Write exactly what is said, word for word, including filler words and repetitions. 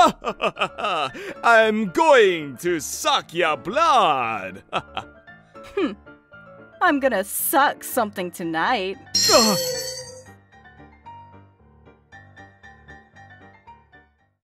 I'm going to suck your blood. Hmm. I'm gonna suck something tonight. Uh,